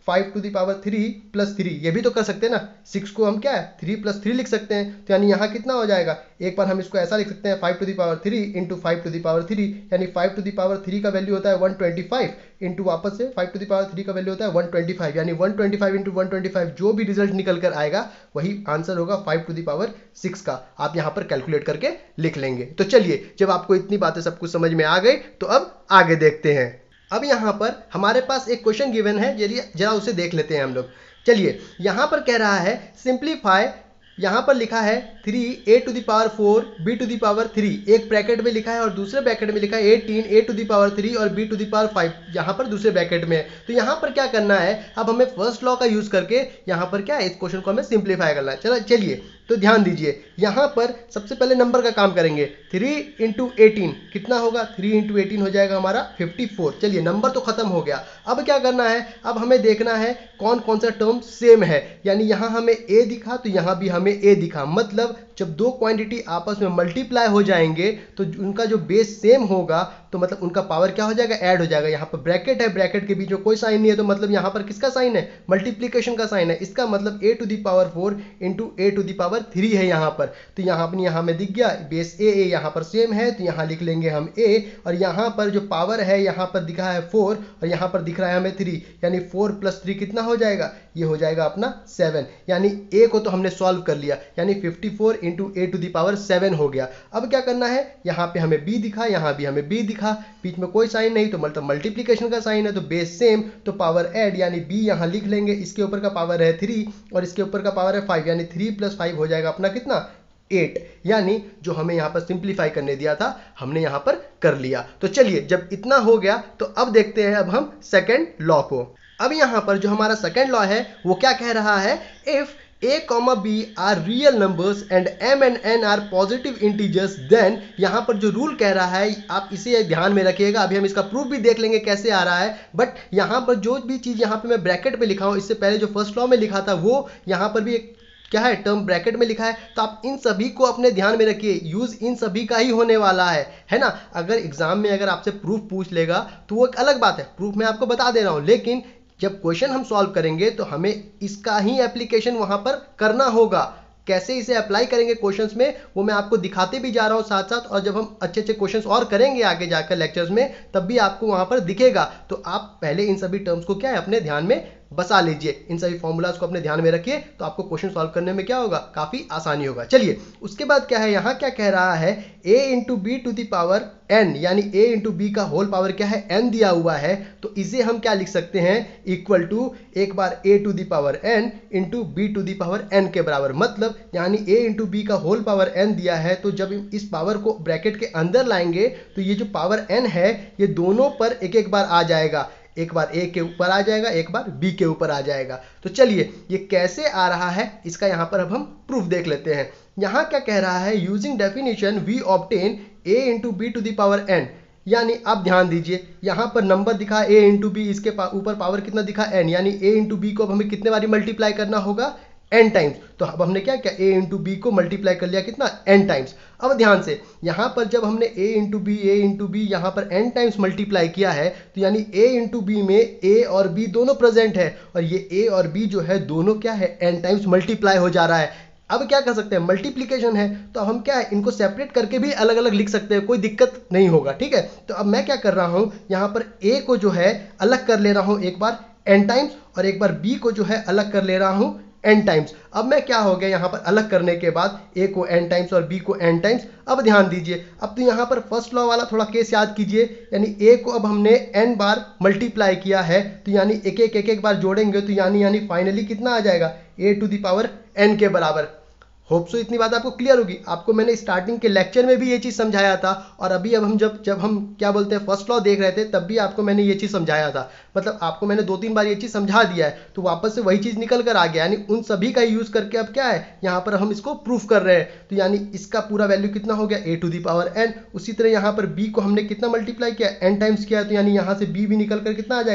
Speaker 1: five to the power three plus three, ये भी तो कर सकते हैं ना। सिक्स को हम क्या है थ्री प्लस थ्री लिख सकते हैं, तो यानी यहाँ कितना हो जाएगा, एक बार हम इसको ऐसा लिख सकते हैं five to the power three into five to the power three, यानी five to the power three का वैल्यू होता है वन ट्वेंटी फाइव इंटू वापस से five to the power three का वैल्यू होता है वन ट्वेंटी फाइव, यानी one twenty five into one twenty five जो भी रिजल्ट निकल कर आएगा वही आंसर होगा five to the power six का। आप यहाँ पर कैलकुलेट करके लिख लेंगे। तो चलिए, जब आपको इतनी बातें सब कुछ समझ में आ गई तो अब आगे देखते हैं। अब यहाँ पर हमारे पास एक क्वेश्चन गिवन है, चलिए जरा उसे देख लेते हैं हम लोग। चलिए, यहाँ पर कह रहा है सिंप्लीफाई, यहाँ पर लिखा है three a to the power four b to the power three, एक ब्रैकेट में लिखा है और दूसरे ब्रैकेट में लिखा है eighteen a to the power three और b to the power five, यहाँ पर दूसरे ब्रैकेट में है। तो यहाँ पर क्या करना है, अब हमें फर्स्ट लॉ का यूज करके यहाँ पर क्या है इस क्वेश्चन को हमें सिंप्लीफाई करना है। चलो चलिए, तो ध्यान दीजिए, यहाँ पर सबसे पहले नंबर का काम करेंगे। थ्री इंटू एटीन कितना होगा, थ्री इंटू एटीन हो जाएगा हमारा फिफ्टी फोर। चलिए, नंबर तो खत्म हो गया। अब क्या करना है, अब हमें देखना है कौन कौन सा टर्म सेम है, यानी यहाँ हमें ए दिखा तो यहाँ भी हमें ए दिखा, मतलब जब दो क्वांटिटी आपस में मल्टीप्लाई हो जाएंगे तो उनका जो बेस सेम होगा तो मतलब उनका पावर क्या हो जाएगा, ऐड हो जाएगा। यहाँ पर ब्रैकेट है, ब्रैकेट के बीच में कोई साइन नहीं है, तो मतलब यहाँ पर किसका साइन है, मल्टीप्लीकेशन का साइन है। इसका मतलब a to the power four into a to the power three है यहाँ पर। तो यहाँ पर यहाँ में दिख गया बेस ए ए यहाँ पर सेम है, तो यहाँ लिख लेंगे हम ए, और यहाँ पर जो पावर है यहाँ पर दिखा है फोर और यहाँ पर दिख रहा है हमें थ्री, यानी फोर प्लस थ्री कितना हो जाएगा, ये हो जाएगा अपना सेवन। यानी ए को तो हमने सॉल्व कर लिया, यानी fifty four into a to the power seven हो गया। अब क्या करना है, यहाँ पे हमें बी दिखा, यहाँ भी हमें बी दिखा, बीच में कोई साइन नहीं तो मतलब मल्टीप्लीकेशन का साइन है, तो बेस सेम तो पावर ऐड, यानी बी यहाँ लिख लेंगे। इसके ऊपर का पावर है थ्री और इसके ऊपर का पावर है फाइव, यानी थ्री प्लस फाइव हो जाएगा अपना कितना, एट। यानी जो हमें यहाँ पर सिंप्लीफाई करने दिया था हमने यहाँ पर कर लिया। तो चलिए, जब इतना हो गया तो अब देखते हैं अब हम सेकेंड लॉ को। अब यहाँ पर जो हमारा सेकेंड लॉ है वो क्या कह रहा है, if a comma b are real numbers and m and n are positive integers then, यहाँ पर जो रूल कह रहा है आप इसे ध्यान में रखिएगा। अभी हम इसका प्रूफ भी देख लेंगे कैसे आ रहा है, बट यहाँ पर जो भी चीज़ यहाँ पे मैं ब्रैकेट में लिखा हूँ, इससे पहले जो फर्स्ट लॉ में लिखा था वो यहाँ पर भी एक क्या है टर्म ब्रैकेट में लिखा है, तो आप इन सभी को अपने ध्यान में रखिए। यूज इन सभी का ही होने वाला है, है ना। अगर एग्जाम में अगर आपसे प्रूफ पूछ लेगा तो वो एक अलग बात है, प्रूफ मैं आपको बता दे रहा हूँ, लेकिन जब क्वेश्चन हम सॉल्व करेंगे तो हमें इसका ही एप्लीकेशन वहां पर करना होगा। कैसे इसे अप्लाई करेंगे क्वेश्चंस में वो मैं आपको दिखाते भी जा रहा हूं साथ साथ, और जब हम अच्छे अच्छे क्वेश्चंस और करेंगे आगे जाकर लेक्चर्स में तब भी आपको वहां पर दिखेगा। तो आप पहले इन सभी टर्म्स को क्या है अपने ध्यान में बसा लीजिए, इन सभी फॉर्मूलाज को अपने ध्यान में रखिए, तो आपको क्वेश्चन सॉल्व करने में क्या होगा, काफी आसानी होगा। चलिए, उसके बाद क्या है, यहाँ क्या कह रहा है, a into b to the power n, यानी a इंटू बी का होल पावर क्या है, n दिया हुआ है, तो इसे हम क्या लिख सकते हैं, इक्वल टू एक बार a to the power n into b to the power n के बराबर। मतलब यानी a इंटू बी का होल पावर n दिया है, तो जब इस पावर को ब्रैकेट के अंदर लाएंगे तो ये जो पावर n है ये दोनों पर एक एक बार आ जाएगा, एक बार ए के ऊपर आ जाएगा, एक बार बी के ऊपर आ जाएगा। तो चलिए, ये कैसे आ रहा है इसका यहाँ पर अब हम प्रूफ देख लेते हैं। यहाँ क्या कह रहा है, using definition we obtain a into b to the power n, यानी आप ध्यान दीजिए यहाँ पर नंबर दिखा ए इंटू बी, इसके ऊपर पावर कितना दिखा एन, यानी ए इंटू बी को अब हमें कितने बारी मल्टीप्लाई करना होगा, एन टाइम्स। तो अब हमने क्या किया, ए इंटू बी को मल्टीप्लाई कर लिया कितना, एन टाइम्स। अब ध्यान से यहाँ पर जब हमने a into b a into b यहाँ पर एन टाइम्स मल्टीप्लाई किया है, तो यानी ए इंटू बी में ए और बी दोनों प्रेजेंट है, और ये ए और बी जो है दोनों क्या है, एन टाइम्स मल्टीप्लाई हो जा रहा है। अब क्या कर सकते हैं, मल्टीप्लिकेशन है, तो हम क्या है इनको सेपरेट करके भी अलग अलग लिख सकते हैं, कोई दिक्कत नहीं होगा, ठीक है। तो अब मैं क्या कर रहा हूँ, यहाँ पर ए को जो है अलग कर ले रहा हूँ एक बार एन टाइम्स, और एक बार बी को जो है अलग कर ले रहा हूँ एन टाइम्स। अब मैं क्या हो गया, यहाँ पर अलग करने के बाद ए को एन टाइम्स और बी को एन टाइम्स। अब ध्यान दीजिए, अब तो यहाँ पर फर्स्ट लॉ वाला थोड़ा केस याद कीजिए, यानी ए को अब हमने एन बार मल्टीप्लाई किया है, तो यानी एक एक एक एक बार जोड़ेंगे, तो यानी यानी फाइनली कितना आ जाएगा, a to the power n के बराबर। होप सो इतनी बात आपको क्लियर होगी। आपको मैंने स्टार्टिंग के लेक्चर में भी ये चीज़ समझाया था, और अभी अब हम जब जब हम क्या बोलते हैं फर्स्ट लॉ देख रहे थे तब भी आपको मैंने ये चीज़ समझाया था। मतलब आपको मैंने दो तीन बार ये चीज़ समझा दिया है, तो वापस से वही चीज़ निकल कर आ गया, यानी उन सभी का यूज़ करके अब क्या है यहाँ पर हम इसको प्रूफ कर रहे हैं। तो यानी इसका पूरा वैल्यू कितना हो गया, a to the power n. उसी तरह यहाँ पर बी को हमने कितना मल्टीप्लाई किया, एन टाइम्स किया, तो यानी यहाँ से बी भी निकल कर कितना आ जाएगा,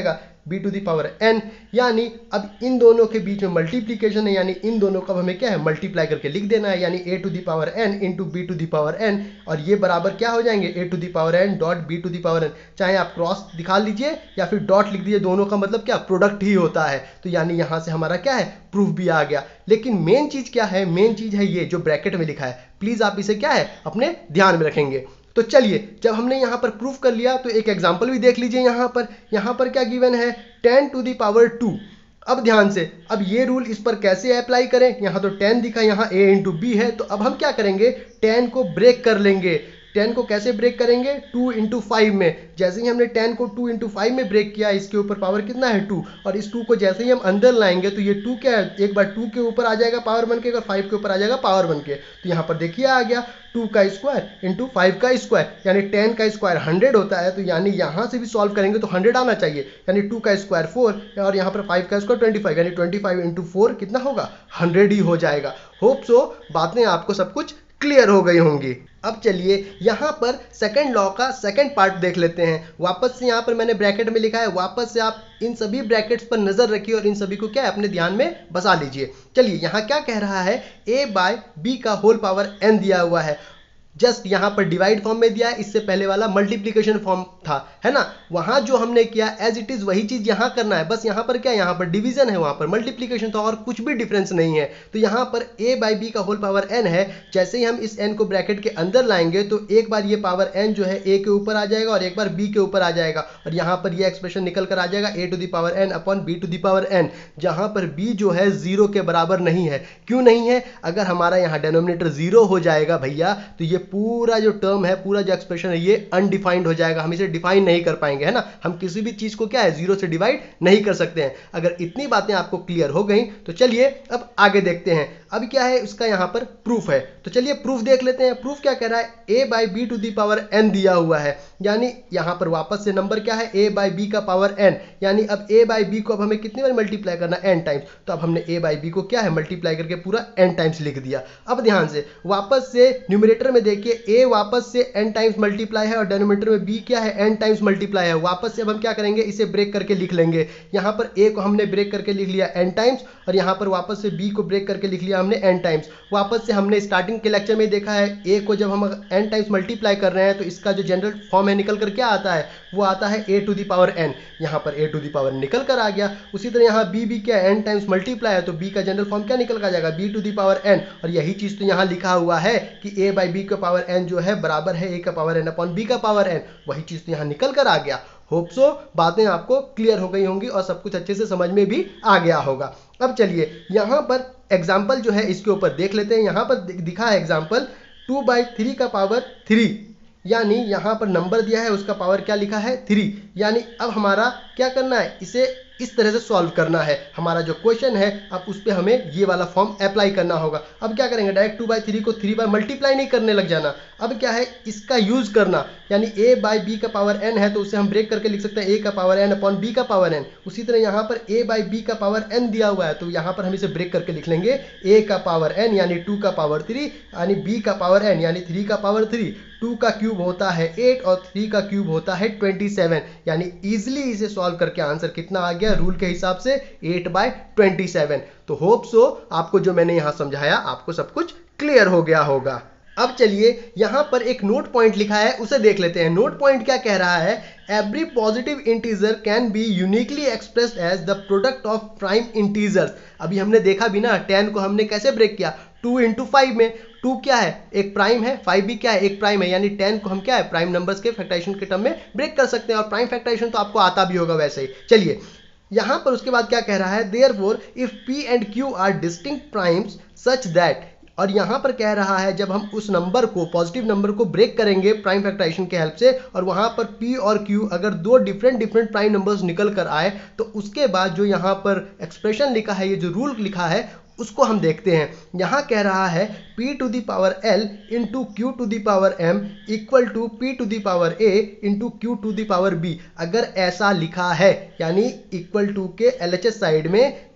Speaker 1: b to the power n, यानी अब इन दोनों के बीच में मल्टीप्लीकेशन है, यानी इन दोनों का हमें क्या है मल्टीप्लाई करके लिख देना है, यानी a to the power n into b to the power n, और ये बराबर क्या हो जाएंगे a to the power n dot b to the power n. चाहे आप क्रॉस दिखा लीजिए या फिर डॉट लिख दीजिए, दोनों का मतलब क्या प्रोडक्ट ही होता है। तो यानी यहां से हमारा क्या है प्रूफ भी आ गया। लेकिन मेन चीज क्या है, मेन चीज है ये जो ब्रैकेट में लिखा है, प्लीज आप इसे क्या है अपने ध्यान में रखेंगे। तो चलिए, जब हमने यहां पर प्रूफ कर लिया तो एक एग्जांपल भी देख लीजिए। यहां पर यहां पर क्या गिवन है ten to the power two. अब ध्यान से, अब ये रूल इस पर कैसे अप्लाई करें, यहां तो टेन दिखा, यहां a इंटू बी है, तो अब हम क्या करेंगे टेन को ब्रेक कर लेंगे। टेन को कैसे ब्रेक करेंगे टू इंटू फाइव में। जैसे ही हमने टेन को टू इंटू फाइव में ब्रेक किया, इसके ऊपर पावर कितना है टू, और इस टू को जैसे ही हम अंदर लाएंगे तो ये टू क्या है एक बार टू के ऊपर आ जाएगा पावर बन के, और फाइव के ऊपर आ जाएगा पावर बन के। तो यहाँ पर देखिए आ गया टू का स्क्वायर इंटू फाइव का स्क्वायर, यानी टेन का स्क्वायर हंड्रेड होता है। तो यानी यहाँ से भी सॉल्व करेंगे तो हंड्रेड आना चाहिए, यानी टू का स्क्वायर फोर और यहाँ पर फाइव का स्क्वायर ट्वेंटी फाइव, यानी ट्वेंटी फाइव इंटू फोर कितना होगा हंड्रेड ही हो जाएगा। होप सो बातें आपको सब कुछ क्लियर हो गई होंगी। अब चलिए यहाँ पर सेकंड लॉ का सेकंड पार्ट देख लेते हैं। वापस से यहाँ पर मैंने ब्रैकेट में लिखा है, वापस से आप इन सभी ब्रैकेट्स पर नजर रखिए और इन सभी को क्या है अपने ध्यान में बसा लीजिए। चलिए यहाँ क्या कह रहा है, a बाय बी का होल पावर n दिया हुआ है। जस्ट यहाँ पर डिवाइड फॉर्म में दिया है, इससे पहले वाला मल्टीप्लीकेशन फॉर्म था, है ना। वहां जो हमने किया एज इट इज वही चीज यहाँ करना है, बस यहाँ पर क्या यहाँ पर डिवीजन है, वहां पर मल्टीप्लीकेशन था और कुछ भी डिफरेंस नहीं है। तो यहाँ पर a बाई बी का होल पावर n है। जैसे ही हम इस n को ब्रैकेट के अंदर लाएंगे तो एक बार ये पावर n जो है a के ऊपर आ जाएगा और एक बार b के ऊपर आ जाएगा, और यहाँ पर ये एक्सप्रेशन निकल कर आ जाएगा a to the power n upon b to the power n, जहां पर b जो है जीरो के बराबर नहीं है। क्यों नहीं है, अगर हमारा यहाँ डेनोमिनेटर जीरो हो जाएगा भैया तो ये पूरा जो टर्म है, पूरा जो एक्सप्रेशन है ये अनडिफाइंड हो जाएगा, हम इसे डिफाइन नहीं कर पाएंगे, है ना। हम किसी भी चीज को क्या है जीरो से डिवाइड नहीं कर सकते हैं। अगर इतनी बातें आपको क्लियर हो गई तो चलिए अब आगे देखते हैं। अब क्या है इसका यहाँ पर प्रूफ है, तो चलिए प्रूफ देख लेते हैं। प्रूफ क्या कह रहा है, a by b to the power n दिया हुआ है, यानी यहाँ पर वापस से नंबर क्या है a बाई बी का पावर n, यानी अब a बाई बी को अब हमें कितनी बार मल्टीप्लाई करना है n टाइम्स। तो अब हमने a बाई बी को क्या है मल्टीप्लाई करके पूरा n टाइम्स लिख दिया। अब ध्यान से वापस से न्यूमरेटर में देखिए, a वापस से n टाइम्स मल्टीप्लाई है और डेनोमिनेटर में b क्या है n टाइम्स मल्टीप्लाई है। वापस से अब हम क्या करेंगे, इसे ब्रेक करके लिख लेंगे। यहाँ पर a को हमने ब्रेक करके लिख लिया n टाइम्स और यहाँ पर वापस से b को ब्रेक करके लिख लिया हमने n टाइम्स। वापस से हमने स्टार्टिंग के लेक्चर में देखा है a को जब हम n टाइम्स मल्टीप्लाई कर रहे हैं तो इसका जो जनरल फॉर्म है निकल कर क्या आता है, वो आता है a to the power n। यहाँ पर a टू दी पावर निकल कर आ गया। उसी तरह यहाँ b भी क्या n टाइम्स मल्टीप्लाई है तो b का जनरल फॉर्म क्या निकल कर आ जाएगा b to the power n, और यही चीज तो यहाँ लिखा हुआ है कि a बाई बी का पावर n जो है बराबर है a का पावर n अपॉन b का पावर n, वही चीज तो यहाँ निकल कर आ गया। होप सो बातें आपको क्लियर हो गई होंगी और सब कुछ अच्छे से समझ में भी आ गया होगा। अब चलिए यहाँ पर एग्जाम्पल जो है इसके ऊपर देख लेते हैं। यहाँ पर दिखा है एग्जाम्पल टू बाई थ्री का पावर थ्री, यानी यहाँ पर नंबर दिया है उसका पावर क्या लिखा है थ्री, यानी अब हमारा क्या करना है, इसे इस तरह से सॉल्व करना है। हमारा जो क्वेश्चन है अब उस पर हमें ये वाला फॉर्म अप्लाई करना होगा। अब क्या करेंगे, डायरेक्ट टू बाई थ्री को थ्री बार मल्टीप्लाई नहीं करने लग जाना। अब क्या है इसका यूज करना, यानी a बाई बी का पावर n है तो उसे हम ब्रेक करके लिख सकते हैं a का पावर n अपॉन b का पावर n। उसी तरह यहाँ पर a बाई बी का पावर n दिया हुआ है तो यहाँ पर हम इसे ब्रेक करके लिख लेंगे a का पावर n यानी टू का पावर थ्री, यानी b का पावर n यानी थ्री का पावर थ्री। टू का क्यूब होता है एट और थ्री का क्यूब होता है ट्वेंटी सेवन, यानी इजिली इसे सॉल्व करके आंसर कितना आ गया रूल के हिसाब से एट बाय ट्वेंटी सेवन। तो होप सो आपको जो मैंने यहाँ समझाया आपको सब कुछ क्लियर हो गया होगा। अब चलिए यहाँ पर एक नोट पॉइंट लिखा है उसे देख लेते हैं। नोट पॉइंट क्या कह रहा है, every positive integer can be uniquely expressed as the product of prime integers. अभी हमने देखा भी ना, टेन को हमने कैसे ब्रेक किया, टू इंटू फाइव में। टू क्या है एक प्राइम है, फाइव भी क्या है एक प्राइम है, यानी टेन को हम क्या है प्राइम नंबर्स के फैक्टराइजेशन के टर्म में ब्रेक कर सकते हैं, और प्राइम फैक्टराइजेशन तो आपको आता भी होगा वैसे ही। चलिए यहां पर उसके बाद क्या कह रहा है, therefore if p and q are distinct primes such that, और यहां पर कह रहा है जब हम उस नंबर को पॉजिटिव नंबर को ब्रेक करेंगे प्राइम फैक्टराइजेशन के हेल्प से, और वहां पर p और q अगर दो डिफरेंट डिफरेंट प्राइम नंबर्स निकल कर आए तो उसके बाद जो यहां पर एक्सप्रेशन लिखा है, ये जो रूल लिखा है उसको हम देखते हैं। यहां कह रहा है p to the power l into q to the power m equal to p to the power a into q to the power b। अगर ऐसा लिखा है यानी इक्वल टू के एल एच एस साइड में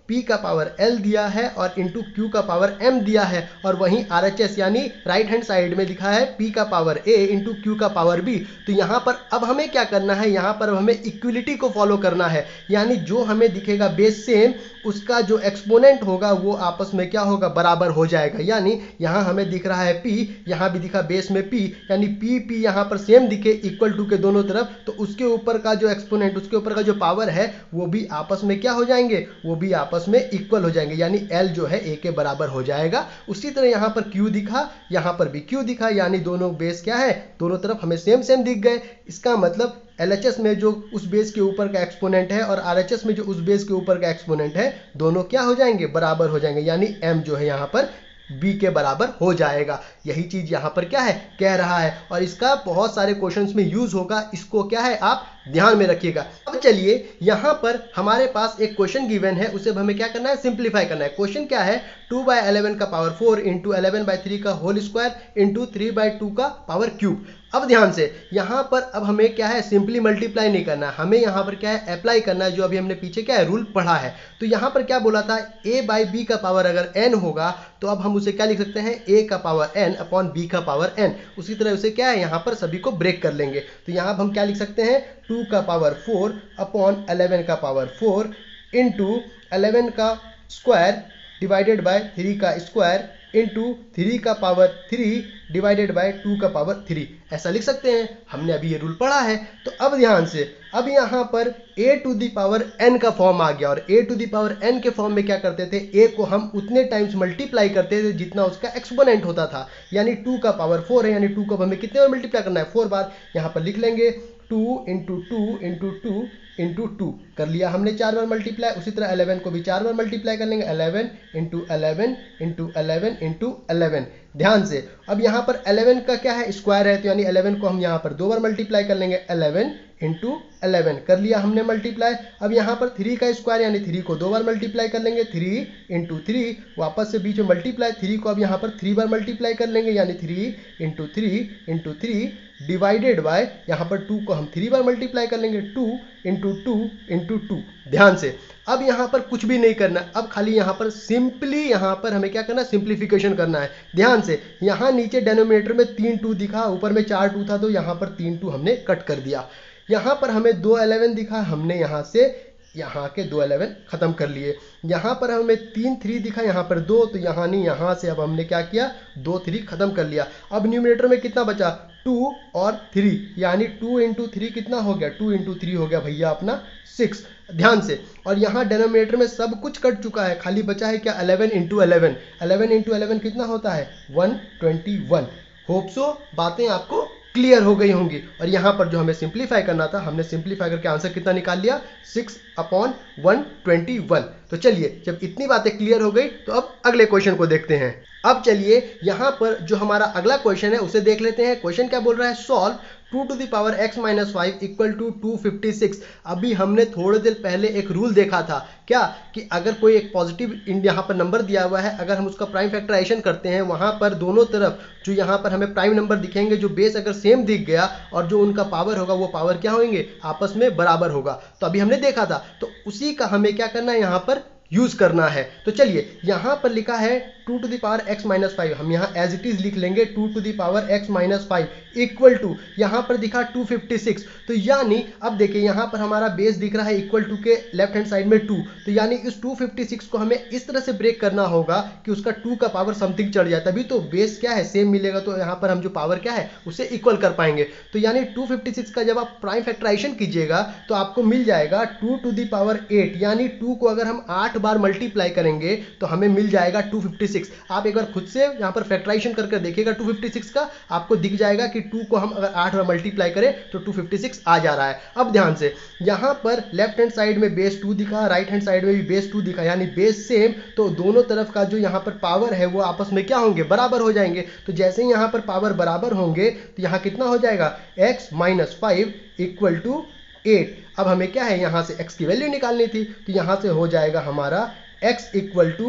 Speaker 1: p का पावर l दिया है और इंटू q का पावर m दिया है, और वहीं आर एच एस यानी राइट हैंड साइड में लिखा है p का पावर a इंटू q का पावर b। तो यहाँ पर अब हमें क्या करना है, यहाँ पर हमें इक्विलिटी को फॉलो करना है, यानी जो हमें दिखेगा बेस सेम उसका जो एक्सपोनेंट होगा वो आपस में क्या होगा, बराबर हो जाएगा। यानी यहाँ हमें दिख रहा है p, यहाँ भी दिखा बेस में p, यानी p p यहाँ पर सेम दिखे इक्वल टू के दोनों तरफ, तो उसके ऊपर का जो एक्सपोनेंट, उसके ऊपर का जो पावर है वो भी आपस में क्या हो जाएंगे, वो भी आपस में इक्वल हो जाएंगे, यानी l जो है a के बराबर हो जाएगा। उसी तरह यहाँ पर q दिखा, यहाँ पर भी q दिखा, यानी दोनों बेस क्या है, दोनों तरफ हमें सेम सेम दिख गए। इसका मतलब एल एच एस में जो उस बेस के ऊपर का एक्सपोनेंट है और आर एच एस में जो उस बेस के ऊपर का एक्सपोनेंट है, दोनों क्या हो जाएंगे, बराबर हो जाएंगे, यानी m जो है यहाँ पर b के बराबर हो जाएगा। यही चीज यहाँ पर क्या है, कह रहा है, और इसका बहुत सारे क्वेश्चंस में यूज होगा, इसको क्या है आप ध्यान में रखिएगा। अब चलिए यहाँ पर हमारे पास एक क्वेश्चन गिवन है, उसे हमें क्या करना है, सिंप्लीफाई करना है। क्वेश्चन क्या है, टू बाई एलेवन का power four into eleven by three का whole square into three by two का पावर क्यूब। अब ध्यान से यहाँ पर अब हमें क्या है, सिंपली मल्टीप्लाई नहीं करना है, हमें यहाँ पर क्या है, अप्लाई करना है, जो अभी हमने पीछे क्या है रूल पढ़ा है। तो यहाँ पर क्या बोला था, a बाई बी का पावर अगर n होगा तो अब हम उसे क्या लिख सकते हैं, a का पावर n अपॉन b का पावर n। उसी तरह उसे क्या है, यहाँ पर सभी को ब्रेक कर लेंगे। तो यहाँ हम क्या लिख सकते हैं, टू का पावर फोर अपॉन एलेवन का पावर फोर इंटू एलेवन का स्क्वायर डिवाइडेड बाय थ्री का स्क्वायर इंटू थ्री का power three divided by two का पावर थ्री, ऐसा लिख सकते हैं। हमने अभी ये रूल पढ़ा है। तो अब ध्यान से, अब यहाँ पर a to the power n का फॉर्म आ गया, और a to the power n के फॉर्म में क्या करते थे, a को हम उतने टाइम्स मल्टीप्लाई करते थे जितना उसका एक्सपोनेंट होता था, यानी टू का पावर फोर है, यानी टू को हमें कितने बार मल्टीप्लाई करना है, फोर बार। यहाँ पर लिख लेंगे two into two into two into two, कर लिया हमने चार बार मल्टीप्लाई। उसी तरह एलेवन को भी चार बार मल्टीप्लाई कर लेंगे, eleven into eleven into eleven into eleven. ध्यान से, अब यहाँ पर एलेवन का क्या है, स्क्वायर है, तो यानी एलेवन को हम यहाँ पर दो बार मल्टीप्लाई कर लेंगे, एलेवन इंटू एलेवन, कर लिया हमने मल्टीप्लाई। अब यहाँ पर थ्री का स्क्वायर यानी थ्री को दो बार मल्टीप्लाई कर लेंगे, थ्री इंटू थ्री, वापस से बीच में मल्टीप्लाई, थ्री को अब यहाँ पर थ्री बार मल्टीप्लाई कर लेंगे, यानी three into three into three divided by, यहाँ पर टू को हम थ्री बार मल्टीप्लाई कर लेंगे, two into two into two. ध्यान से, अब यहाँ पर कुछ भी नहीं करना, अब खाली यहाँ पर सिंपली यहाँ पर हमें क्या करना है, सिंप्लीफिकेशन करना है। ध्यान से, यहाँ नीचे डेनोमिनेटर में तीन टू दिखा, ऊपर में चार टू था, तो यहाँ पर तीन टू हमने कट कर दिया। यहाँ पर हमें दो एलेवन दिखा, हमने यहाँ से यहाँ के दो एलेवन खत्म कर लिए। यहाँ पर हमें तीन थ्री दिखा, यहाँ पर दो, तो यहाँ नहीं, यहाँ से अब हमने क्या किया, दो थ्री खत्म कर लिया। अब न्यूमरेटर में कितना बचा, टू और थ्री, यानी टू इंटू थ्री कितना हो गया, टू इंटू थ्री हो गया भैया अपना सिक्स। ध्यान से, और यहाँ डेनोमिनेटर में सब कुछ कट चुका है, खाली बचा है क्या, eleven into eleven. Eleven into eleven कितना होता है, one twenty one. Hope so बातें आपको क्लियर हो गई होंगी। और यहाँ पर जो हमें सिंप्लीफाई करना था, हमने सिंप्लीफाई करके आंसर कितना निकाल लिया, six upon one twenty one. तो चलिए, जब इतनी बातें क्लियर हो गई तो अब अगले क्वेश्चन को देखते हैं। अब चलिए यहाँ पर जो हमारा अगला क्वेश्चन है उसे देख लेते हैं। क्वेश्चन क्या बोल रहा है, solve two to the power x minus five equal to two fifty six. अभी हमने थोड़े देर पहले एक रूल देखा था, क्या कि अगर कोई एक पॉजिटिव यहाँ पर नंबर दिया हुआ है, अगर हम उसका प्राइम फैक्टराइजेशन करते हैं, वहाँ पर दोनों तरफ जो यहाँ पर हमें प्राइम नंबर दिखेंगे, जो बेस अगर सेम दिख गया और जो उनका पावर होगा वो पावर क्या होंगे, आपस में बराबर होगा। तो अभी हमने देखा था, तो उसी का हमें क्या करना है, यहाँ पर यूज करना है। तो चलिए, यहाँ पर लिखा है two to the power x minus five, हम यहाँ एज इट इज लिख लेंगे two to the power x minus five equal to, यहाँ पर दिखा टू फिफ्टी सिक्स। तो यानी अब देखिए, यहाँ पर हमारा बेस दिख रहा है इक्वल टू के लेफ्ट हैंड साइड में टू, तो यानी इस टू फिफ्टी सिक्स को हमें इस तरह से ब्रेक करना होगा कि उसका टू का पावर समथिंग चढ़ जाए, तभी तो बेस क्या है, सेम मिलेगा, तो यहाँ पर हम जो पावर क्या है उसे इक्वल कर पाएंगे। तो यानी टू फिफ्टी सिक्स का जब आप प्राइम फैक्टराइजेशन कीजिएगा तो आपको मिल जाएगा two to the power eight, यानी टू को अगर हम आठ बार मल्टीप्लाई करेंगे तो हमें मिल जाएगा टू फिफ्टी सिक्स। आप एक बार खुद से यहाँ पर फैक्टराइजेशन करके देखिएगा टू फिफ्टी सिक्स का, आपको दिख जाएगा कि टू को हम अगर आठ बार मल्टीप्लाई करें तो टू फिफ्टी सिक्स आ जा रहा है। अब ध्यान से, यहाँ पर लेफ्ट हैंड साइड में बेस टू दिखा, राइट हैंड साइड में भी बेस टू दिखा, यानी बेस सेम, तो दोनों तरफ का जो यहाँ पर पावर है वो आपस में क्या होंगे, बराबर हो जाएंगे। तो जैसे ही यहाँ पर पावर बराबर होंगे तो यहाँ कितना हो जाएगा, x minus five equal to eight. अब हमें क्या है, यहाँ से x की वैल्यू निकालनी थी, तो यहाँ से हो जाएगा हमारा x इक्वल टू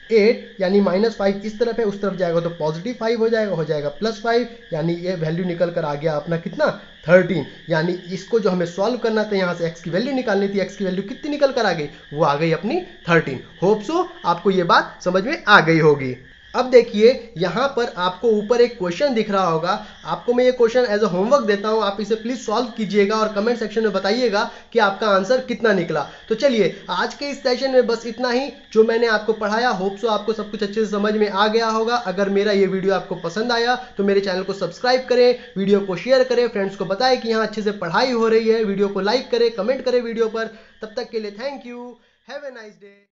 Speaker 1: एट यानी माइनस फाइव इस तरफ है, उस तरफ जाएगा तो पॉजिटिव फाइव हो जाएगा, हो जाएगा प्लस फाइव, यानी ये वैल्यू निकल कर आ गया अपना कितना थर्टीन। यानी इसको जो हमें सॉल्व करना था, यहाँ से x की वैल्यू निकालनी थी, x की वैल्यू कितनी निकल कर आ गई, वो आ गई अपनी थर्टीन। होप सो आपको ये बात समझ में आ गई होगी। अब देखिए यहाँ पर आपको ऊपर एक क्वेश्चन दिख रहा होगा, आपको मैं ये क्वेश्चन एज अ होमवर्क देता हूँ, आप इसे प्लीज सॉल्व कीजिएगा और कमेंट सेक्शन में बताइएगा कि आपका आंसर कितना निकला। तो चलिए आज के इस सेशन में बस इतना ही जो मैंने आपको पढ़ाया। होप सो आपको सब कुछ अच्छे से समझ में आ गया होगा। अगर मेरा ये वीडियो आपको पसंद आया तो मेरे चैनल को सब्सक्राइब करें, वीडियो को शेयर करें, फ्रेंड्स को बताएं कि यहाँ अच्छे से पढ़ाई हो रही है, वीडियो को लाइक करें, कमेंट करें वीडियो पर। तब तक के लिए thank you, have a nice day.